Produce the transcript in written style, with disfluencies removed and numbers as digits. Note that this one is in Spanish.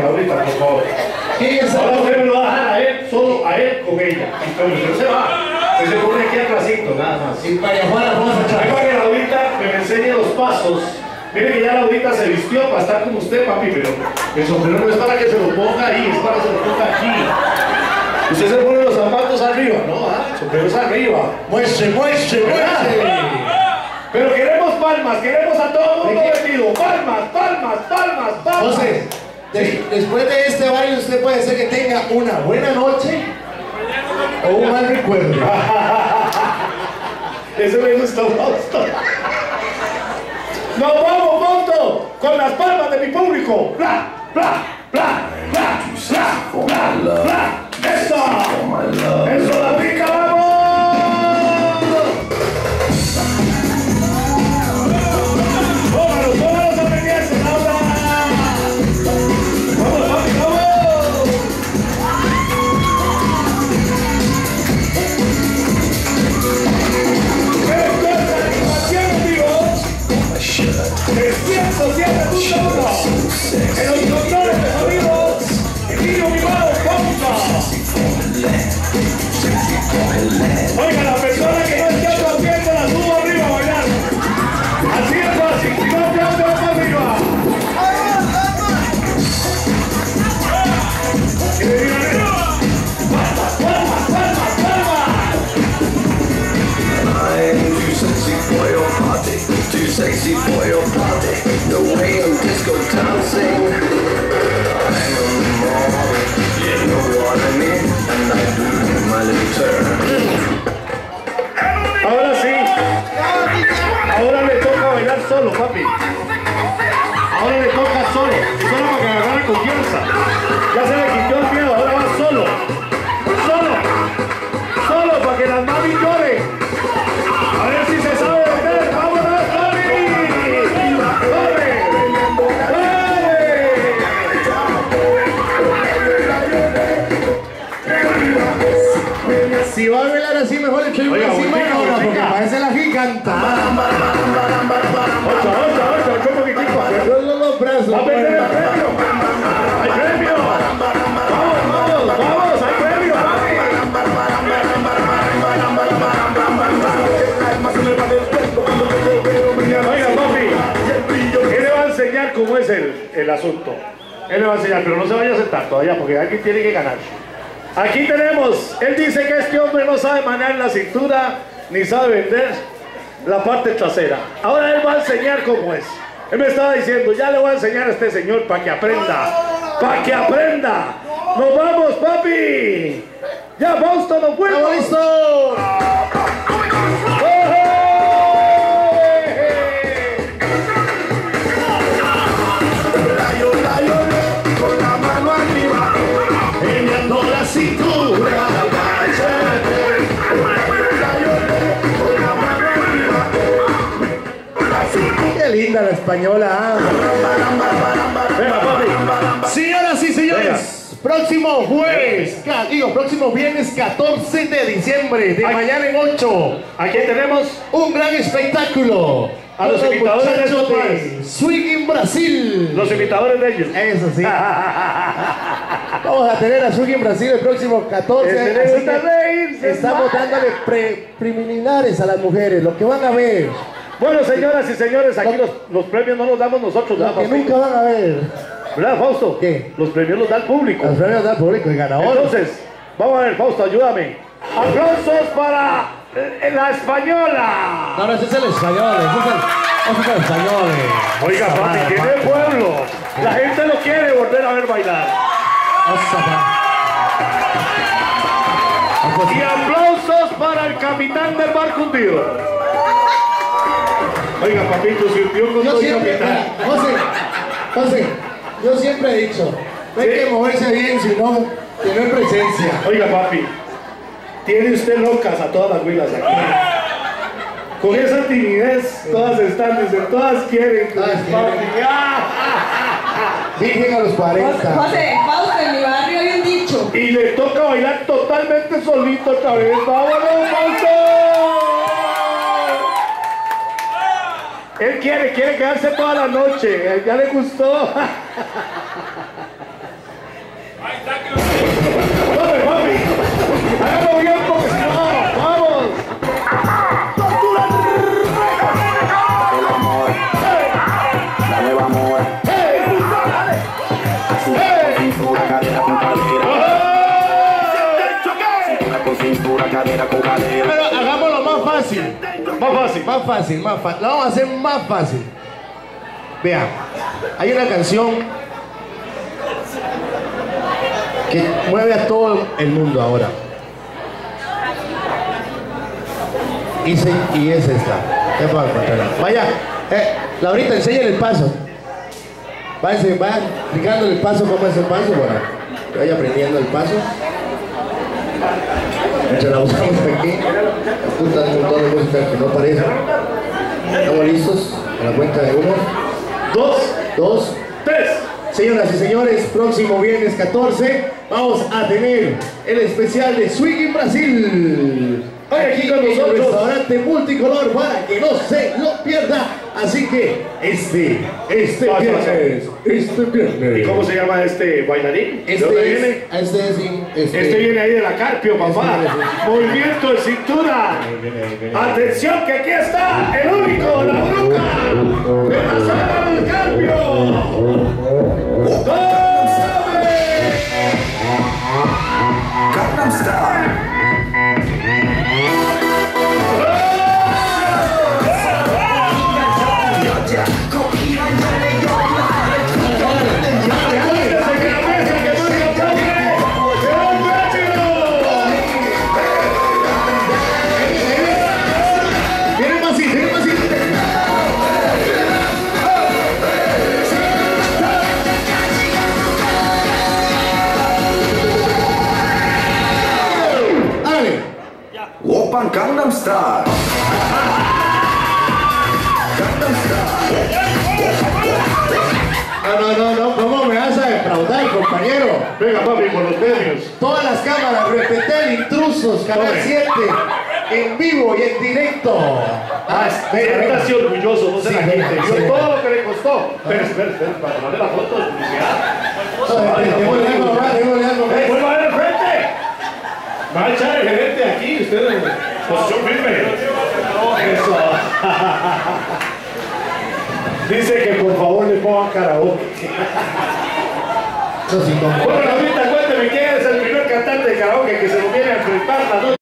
Laurita, por favor. Ahora usted me lo va a dejar a él, solo a él con ella. Y cuando usted se va, se pone aquí atrásito, nada más. Y para Juana, vamos a echar. Para que Laurita me enseñe los pasos. Mire que ya Laurita se vistió para estar con usted, papi, pero el sombrero no es para que se lo ponga ahí, es para que se lo ponga aquí. Usted se pone los zapatos arriba, ¿no? El sombrero es arriba. Muestre, muestre, muestre. Pero queremos palmas, queremos a todo el mundo vestido. Palmas, palmas, palmas, palmas. José, después de este baile usted puede ser que tenga una buena noche o un mal recuerdo. Eso me gusta, Fausto. ¡Nos vamos, Fausto! Con las palmas de mi público. ¡Bla, bla, bla, bla, bla, bla, bla! ¡Eso! ¡Eso, la pica, vamos! ¡Póngalos, póngalos a menearse, Laura! ¡Vamos, papi, vamos! En los controles de sonido, Emilio Vivado, pausa. Oiga, la persona que no esté aplaudiendo la subo arriba a bailar. Así es fácil, si no aplaude, va para arriba. Y le digan eso. Palmas, palmas, palmas, palmas. I'm too sexy for your party, too sexy for your party. The way I'm disco dancing, I'm on the mall. You know what I mean, and I do my little turn. Ahora sí. Ahora le toca bailar solo, papi. Ahora le toca solo. Y solo para que agarre confianza. Ya se le quitó el miedo, ahora va solo. Solo. Solo para que las mami lloren. A ver si se sabe vender. ¡Vámonos, papi! ¡Corre! ¡Corre! Si va a bailar así, mejor le echo una encima ahora, porque parece la giganta. Ocho, un poquitico. Los brazos. ¡Va a perder el premio! ¡Hay premio! ¡Vamos! ¡Hay premio, papi! Oiga, papi, él le va a enseñar cómo es el asunto. Él le va a enseñar, pero no se vaya a sentar todavía porque alguien tiene que ganar. Aquí tenemos, él dice que este hombre no sabe manejar la cintura ni sabe vender la parte trasera. Ahora él va a enseñar cómo es. Él me estaba diciendo, ya le voy a enseñar a este señor para que aprenda. ¡Para que aprenda! ¡Nos vamos, papi! ¡Ya, Fausto, nos fuimos! ¡Estamos listos! Con la mano arriba, meneando la cintura. Qué linda la española. Venga, papi. Señoras y señores, próximo jueves, próximo viernes 14 de diciembre, de mañana en 8. Aquí tenemos un gran espectáculo. a los invitadores de estos de Swing in Brasil. Los invitadores de ellos. Eso sí. Vamos a tener a Swing in Brasil el próximo 14. Así que estamos dándole preliminares a las mujeres, lo que van a ver. Bueno, señoras y señores, aquí los premios no los damos nosotros, Lo que nunca van a ver. ¿Verdad, Fausto? ¿Qué? Los premios los da el público. Los premios del público, el ganador. Entonces, vamos a ver, Fausto, ayúdame. ¡Aplausos para la española! No, ese es el español, ese es el español. Oiga, papi, tiene pueblo. La gente lo quiere volver a ver bailar. Y aplausos para el capitán del barco hundido. Oiga, papito, se hundió con todo el capitán. José, yo siempre he dicho, no hay que moverse bien, sino tener presencia. Oiga, papi, tiene usted locas a todas las huilas aquí. Con esa timidez, todas están, todas quieren. Virgen a los 40. José, Fausto, en mi barrio hay un dicho. Y le toca bailar totalmente solito otra vez. ¡Vámonos, Fausto! Él quiere quedarse toda la noche. Ya le gustó. ¡Dame, papi! ¡Hágalo bien porque si no, vamos! El amor, la nueva moda. Cintura, cadera con cadera. Cintura con cintura, cadera con cadera. Pero hagámoslo más fácil. Más fácil. Más fácil, más fácil. Lo vamos a hacer más fácil. Vean, hay una canción que mueve a todo el mundo ahora. Y es esta. Ya puedo encontrarla. Vaya, Laurita, enséñale el paso. Vaya explicándole el paso, cómo es el paso. Bueno, que vaya aprendiendo el paso. Mientras la buscamos aquí, apuntan un montón de música que no aparece. ¿Estamos listos? A la cuenta de 1, 2, 3. Señoras y señores, próximo viernes 14 vamos a tener el especial de Swing Brasil. Hoy aquí con nosotros, el restaurante multicolor para que no se lo pierda. Así que este viernes. ¿Y cómo se llama este bailarín? ¿De dónde viene? Este viene ahí de la Carpio, papá. Movimiento de cintura. Atención que aquí está el único, la bruja de la sala del Carpio. Gangnam Style. Oppan Gangnam Style. Gangnam Style. No, ¿cómo me vas a defraudar, compañero? Venga, papi, por los medios. Todas las cámaras, Repetel, Intrusos, Canal 7, en vivo y en directo. Está así orgulloso, no sé Sí, la gente. sí. Vio todo lo que le costó. Espera, para tomarle la foto de publicidad. Démosle algo, ¡Vuelva a ver el frente! Va a echar el gerente aquí, usted en posición firme. Eso. Dice que por favor le pongan karaoke. Bueno, ahorita cuénteme quién es el primer cantante de karaoke que se lo viene a enfrentar la noche.